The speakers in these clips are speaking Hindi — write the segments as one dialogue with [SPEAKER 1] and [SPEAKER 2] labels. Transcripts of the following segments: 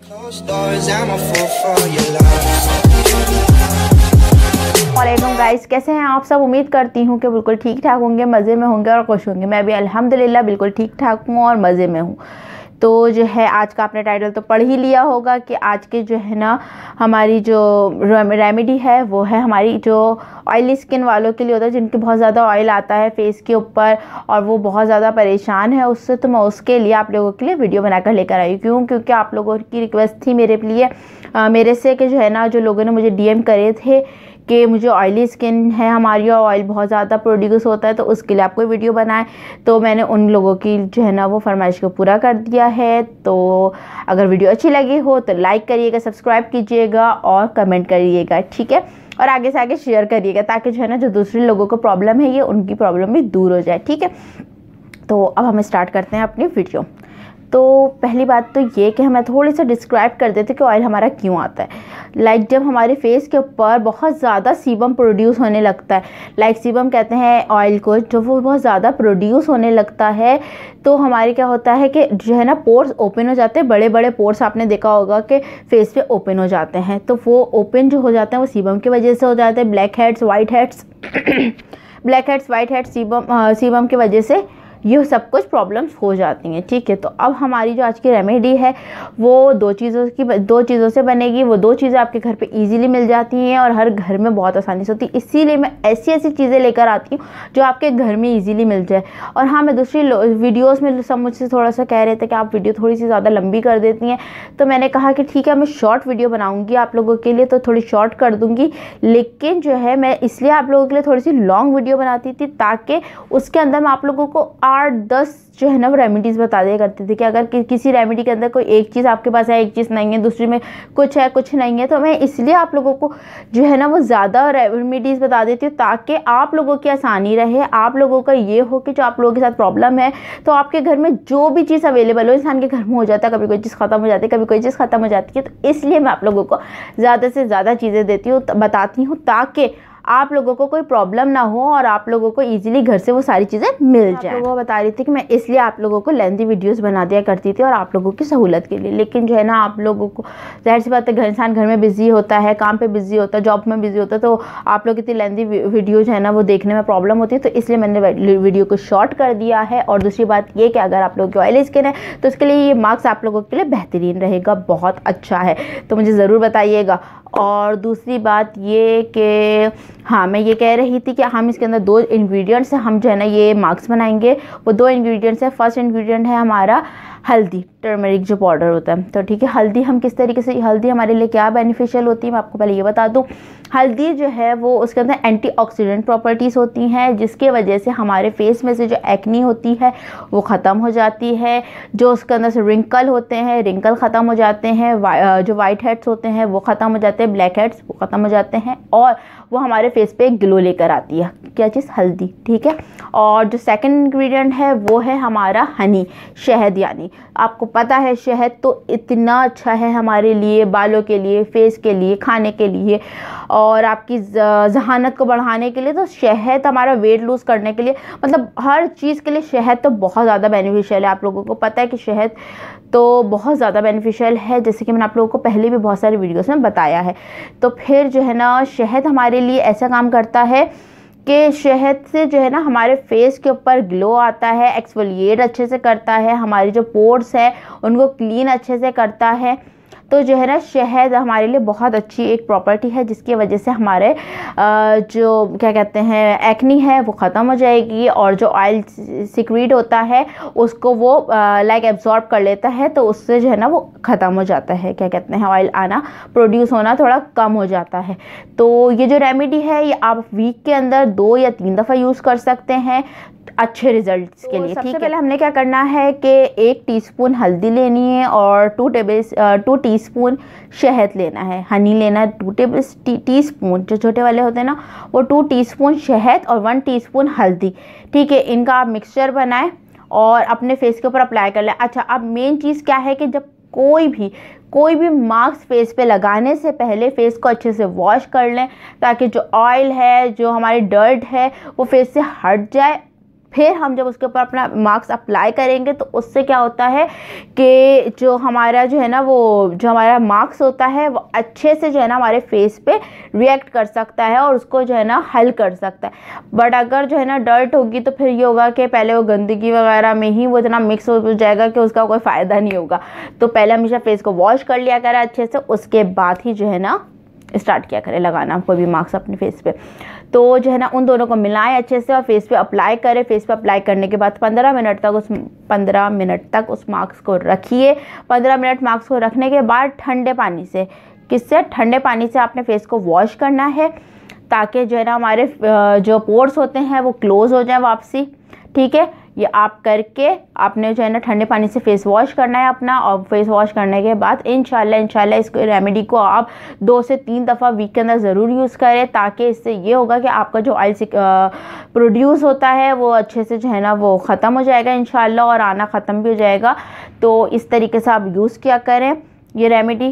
[SPEAKER 1] वालेकुम गाइस, कैसे हैं आप सब। उम्मीद करती हूँ कि बिल्कुल ठीक ठाक होंगे, मज़े में होंगे और खुश होंगे। मैं भी अल्हम्दुलिल्लाह बिल्कुल ठीक ठाक हूँ और मज़े में हूँ। तो जो है आज का आपने टाइटल तो पढ़ ही लिया होगा कि आज के जो है ना हमारी जो रेमेडी है वो है हमारी जो ऑयली स्किन वालों के लिए होता है, जिनके बहुत ज़्यादा ऑयल आता है फेस के ऊपर और वो बहुत ज़्यादा परेशान है उससे। तो मैं उसके लिए आप लोगों के लिए वीडियो बनाकर लेकर आई। क्योंकि आप लोगों की रिक्वेस्ट थी मेरे से कि जो है ना, जो लोगों ने मुझे डीएम करे थे कि मुझे ऑयली स्किन है हमारी और ऑयल बहुत ज़्यादा प्रोड्यूस होता है, तो उसके लिए आपको वीडियो बनाए। तो मैंने उन लोगों की जो है ना वो फरमाइश को पूरा कर दिया है। तो अगर वीडियो अच्छी लगी हो तो लाइक करिएगा, सब्सक्राइब कीजिएगा और कमेंट करिएगा, ठीक है। और आगे से आगे शेयर करिएगा ताकि जो है ना जो दूसरे लोगों को प्रॉब्लम है ये उनकी प्रॉब्लम भी दूर हो जाए, ठीक है। तो अब हम स्टार्ट करते हैं अपनी वीडियो। तो पहली बात तो ये कि हमें थोड़ी सी डिस्क्राइब कर देते कि ऑयल हमारा क्यों आता है। जब हमारे फेस के ऊपर बहुत ज़्यादा सीबम प्रोड्यूस होने लगता है, सीबम कहते हैं ऑयल को, जब वो बहुत ज़्यादा प्रोड्यूस होने लगता है तो हमारे क्या होता है कि जो है ना पोर्स ओपन हो जाते हैं। बड़े बड़े पोर्स आपने देखा होगा कि फेस पे ओपन हो जाते हैं, तो वो ओपन जो हो जाते हैं वो सीबम की वजह से हो जाते हैं। Blackheads whiteheads sebum की वजह से ये सब कुछ प्रॉब्लम्स हो जाती हैं, ठीक है। तो अब हमारी जो आज की रेमेडी है वो दो चीज़ों से बनेगी। वो दो चीज़ें आपके घर पे इजीली मिल जाती हैं और हर घर में बहुत आसानी से होती है। इसीलिए मैं ऐसी चीज़ें लेकर आती हूँ जो आपके घर में इजीली मिल जाए। और हाँ, मैं दूसरी वीडियोज़ में सब मुझसे थोड़ा सा कह रहे थे कि आप वीडियो थोड़ी सी ज़्यादा लंबी कर देती हैं, तो मैंने कहा कि ठीक है, मैं शॉर्ट वीडियो बनाऊँगी आप लोगों के लिए, तो थोड़ी शॉर्ट कर दूँगी। लेकिन जो है मैं इसलिए आप लोगों के लिए थोड़ी सी लॉन्ग वीडियो बनाती थी ताकि उसके अंदर मैं आप लोगों को 8-10 जो है ना वो रेमेडीज़ बता दिया करती थी कि अगर किसी रेमेडी के अंदर कोई एक चीज़ आपके पास है, एक चीज़ नहीं है, दूसरी में कुछ है कुछ नहीं है, तो मैं इसलिए आप लोगों को जो है ना वो ज़्यादा रेमेडीज़ बता देती हूँ ताकि आप लोगों की आसानी रहे। आप लोगों का ये हो कि जो आप लोगों के साथ प्रॉब्लम है तो आपके घर में जो भी चीज़ अवेलेबल हो, इंसान के घर में हो जाता है, कभी कोई चीज़ ख़त्म हो जाती है, कभी कोई चीज़ ख़त्म हो जाती है। तो इसलिए मैं आप लोगों को ज़्यादा से ज़्यादा चीज़ें देती हूँ, बताती हूँ ताकि आप लोगों को कोई प्रॉब्लम ना हो और आप लोगों को इजीली घर से वो सारी चीज़ें मिल जाए। आप लोगों को बता रही थी कि मैं इसलिए आप लोगों को लेंथी वीडियोस बना दिया करती थी और आप लोगों की सहूलत के लिए। लेकिन जो है ना आप लोगों को जाहिर सी बात है, इंसान घर में बिजी होता है, काम पे बिजी होता है, जॉब में बिजी होता है, तो आप लोग इतनी लेंथी वीडियो जो है ना वो देखने में प्रॉब्लम होती है। तो इसलिए मैंने वीडियो को शॉर्ट कर दिया है। और दूसरी बात ये कि अगर आप लोगों की ऑयली स्किन है तो उसके लिए ये मास्क आप लोगों के लिए बेहतरीन रहेगा, बहुत अच्छा है, तो मुझे ज़रूर बताइएगा। और दूसरी बात ये कि हाँ, मैं ये कह रही थी कि हम इसके अंदर 2 इंग्रेडिएंट्स हैं, हम जो है ना ये मास्क बनाएंगे। वो 2 इंग्रेडिएंट्स है। फर्स्ट इंग्रेडिएंट है हमारा हल्दी, टर्मरिक जो पाउडर होता है। तो ठीक है, हल्दी हम किस तरीके से, हल्दी हमारे लिए क्या बेनिफिशियल होती है मैं आपको पहले ये बता दूं। हल्दी जो है वो उसके अंदर एंटीऑक्सीडेंट प्रॉपर्टीज़ होती हैं, जिसके वजह से हमारे फेस में से जो एक्नी होती है वो ख़त्म हो जाती है। जो उसके अंदर से रिंकल होते हैं, रिंकल ख़त्म हो जाते हैं। जो वाइट हेड्स होते हैं वो ख़त्म हो जाते हैं, ब्लैक हेड्स वो ख़त्म हो जाते हैं। और वो हमारे फेस पे एक ग्लो लेकर आती है। क्या चीज़? हल्दी, ठीक है। और जो सेकंड इंग्रेडिएंट है वो है हमारा हनी, शहद। यानी आपको पता है शहद तो इतना अच्छा है हमारे लिए, बालों के लिए, फेस के लिए, खाने के लिए और आपकी ज़हानत को बढ़ाने के लिए। तो शहद हमारा वेट लूज़ करने के लिए, मतलब हर चीज़ के लिए शहद तो बहुत ज़्यादा बेनिफिशियल है। आप लोगों को पता है कि शहद तो बहुत ज़्यादा बेनिफिशियल है, जैसे कि मैंने आप लोगों को पहले भी बहुत सारी वीडियोस में बताया है। तो फिर जो है ना शहद हमारे लिए ऐसा काम करता है कि शहद से जो है ना हमारे फेस के ऊपर ग्लो आता है, एक्सफोलिएट अच्छे से करता है, हमारी जो पोर्स है उनको क्लीन अच्छे से करता है। तो जो है ना शहद हमारे लिए बहुत अच्छी एक प्रॉपर्टी है, जिसकी वजह से हमारे जो क्या कहते हैं एक्नी है वो ख़त्म हो जाएगी और जो ऑयल सिक्रीट होता है उसको वो एब्जॉर्ब कर लेता है, तो उससे जो है ना वो ख़त्म हो जाता है, क्या कहते हैं ऑयल आना, प्रोड्यूस होना थोड़ा कम हो जाता है। तो ये जो रेमेडी है ये आप वीक के अंदर 2 या 3 दफ़ा यूज़ कर सकते हैं अच्छे रिजल्ट्स के लिए। सबसे पहले हमने क्या करना है कि 1 टीस्पून हल्दी लेनी है और 2 टीस्पून शहद लेना है, हनी लेना है 2 टीस्पून, जो छोटे वाले होते हैं ना वो 2 टीस्पून शहद और 1 टीस्पून हल्दी, ठीक है। इनका आप मिक्सचर बनाएं और अपने फेस के ऊपर अप्लाई कर लें। अच्छा, अब मेन चीज़ क्या है कि जब कोई भी मास्क फेस पे लगाने से पहले फेस को अच्छे से वॉश कर लें ताकि जो ऑयल है, जो हमारी डर्ट है वो फेस से हट जाए फिर हम जब उसके ऊपर अपना मास्क अप्लाई करेंगे तो उससे क्या होता है कि जो हमारा जो है ना वो जो हमारा मास्क होता है वो अच्छे से जो है ना हमारे फेस पे रिएक्ट कर सकता है और उसको जो है ना हल कर सकता है। बट अगर जो है ना डर्ट होगी तो फिर ये होगा कि पहले वो गंदगी वगैरह में ही वो इतना मिक्स हो जाएगा कि उसका कोई फ़ायदा नहीं होगा। तो पहले हमेशा फेस को वॉश कर लिया करें अच्छे से, उसके बाद ही जो है ना स्टार्ट किया करें लगाना कोई भी मास्क अपने फेस पे। तो जो है ना उन दोनों को मिलाएं अच्छे से और फेस पे अप्लाई करें। फेस पे अप्लाई करने के बाद 15 मिनट तक उस मास्क को रखिए। 15 मिनट मास्क को रखने के बाद ठंडे पानी से, किससे, ठंडे पानी से आपने फेस को वॉश करना है ताकि जो है ना हमारे जो पोर्स होते हैं वो क्लोज़ हो जाए वापसी। ठीक है, ये आप करके आपने जो है ना ठंडे पानी से फेस वॉश करना है अपना। और फेस वॉश करने के बाद इंशाल्लाह इस रेमेडी को आप 2 से 3 दफ़ा वीक के अंदर ज़रूर यूज़ करें, ताकि इससे ये होगा कि आपका जो ऑयल प्रोड्यूस होता है वो अच्छे से जो है ना वो ख़त्म हो जाएगा इंशाल्लाह, और आना ख़त्म भी हो जाएगा। तो इस तरीके से आप यूज़ किया करें ये रेमेडी।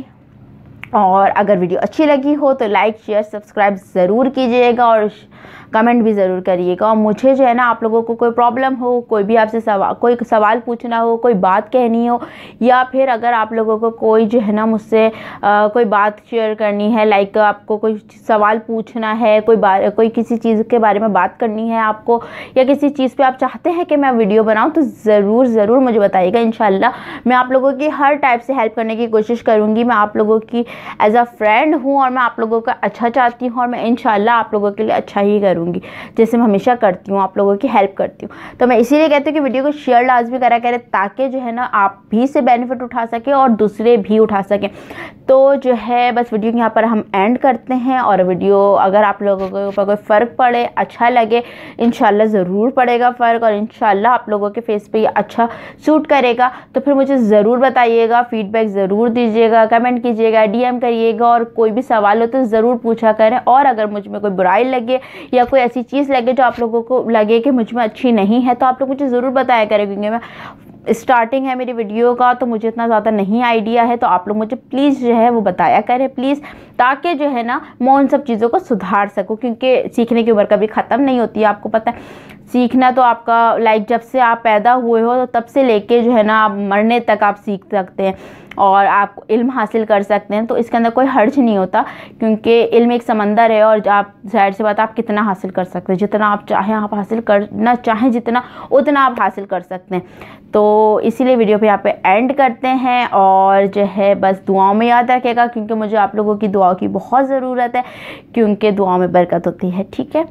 [SPEAKER 1] और अगर वीडियो अच्छी लगी हो तो लाइक शेयर सब्सक्राइब ज़रूर कीजिएगा और कमेंट भी ज़रूर करिएगा। और मुझे जो है ना आप लोगों को कोई प्रॉब्लम हो, कोई भी आपसे कोई सवाल पूछना हो, कोई बात कहनी हो, या फिर अगर आप लोगों को कोई जो है ना मुझसे कोई बात शेयर करनी है, लाइक आपको कोई सवाल पूछना है, कोई किसी चीज़ के बारे में बात करनी है आपको, या किसी चीज़ पे आप चाहते हैं कि मैं वीडियो बनाऊँ, तो ज़रूर मुझे बताइएगा। इंशाल्लाह मैं आप लोगों की हर टाइप से हेल्प करने की कोशिश करूँगी। मैं आप लोगों की एज अ फ्रेंड हूँ और मैं आप लोगों का अच्छा चाहती हूँ, और मैं इंशाल्लाह आप लोगों के लिए अच्छा ही करूँगी, जैसे मैं हमेशा करती हूँ, आप लोगों की हेल्प करती हूँ। तो मैं इसीलिए कहती हूँ कि वीडियो को शेयर लाजमी करा करें, ताकि जो है ना आप भी से बेनिफिट उठा सकें और दूसरे भी उठा सकें। तो जो है बस वीडियो यहाँ पर हम एंड करते हैं। और वीडियो अगर आप लोगों के ऊपर कोई फ़र्क पड़े, अच्छा लगे, इंशाल्लाह ज़रूर पड़ेगा फ़र्क, और इंशाल्लाह आप लोगों के फेस पे ये अच्छा सूट करेगा, तो फिर मुझे ज़रूर बताइएगा, फीडबैक ज़रूर दीजिएगा, कमेंट कीजिएगा, DM करिएगा, और कोई भी सवाल हो तो ज़रूर पूछा करें। और अगर मुझ में कोई बुराई लगे या कोई ऐसी चीज़ लगे जो आप लोगों को लगे कि मुझ में अच्छी नहीं है, तो आप लोग मुझे ज़रूर बताया करें, क्योंकि मैं स्टार्टिंग है मेरी वीडियो का, तो मुझे इतना ज़्यादा नहीं आइडिया है। तो आप लोग मुझे प्लीज़ जो है वो बताया करें प्लीज़, ताकि जो है ना मैं उन सब चीज़ों को सुधार सकूं, क्योंकि सीखने की उम्र कभी ख़त्म नहीं होती है। आपको पता है सीखना तो आपका लाइक जब से आप पैदा हुए हो तो तब से लेके जो है ना आप मरने तक आप सीख सकते हैं और आप इल्म हासिल कर सकते हैं। तो इसके अंदर कोई हर्ज नहीं होता, क्योंकि इल्म एक समंदर है, और आप जाहिर सी बात आप कितना हासिल कर सकते हैं, जितना आप चाहें आप हासिल करना चाहें जितना, उतना आप हासिल कर सकते हैं। तो इसीलिए वीडियो पे यहाँ पे एंड करते हैं। और जो है बस दुआओं में याद रखिएगा, क्योंकि मुझे आप लोगों की दुआओं की बहुत ज़रूरत है, क्योंकि दुआओं में बरकत होती है। ठीक है,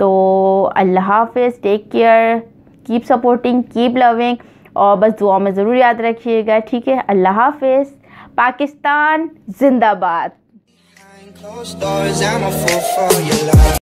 [SPEAKER 1] तो अल्लाह हाफ़िज़, take care, keep supporting, keep loving, और बस दुआ में ज़रूर याद रखिएगा। ठीक है, अल्लाह हाफ़िज़। पाकिस्तान जिंदाबाद।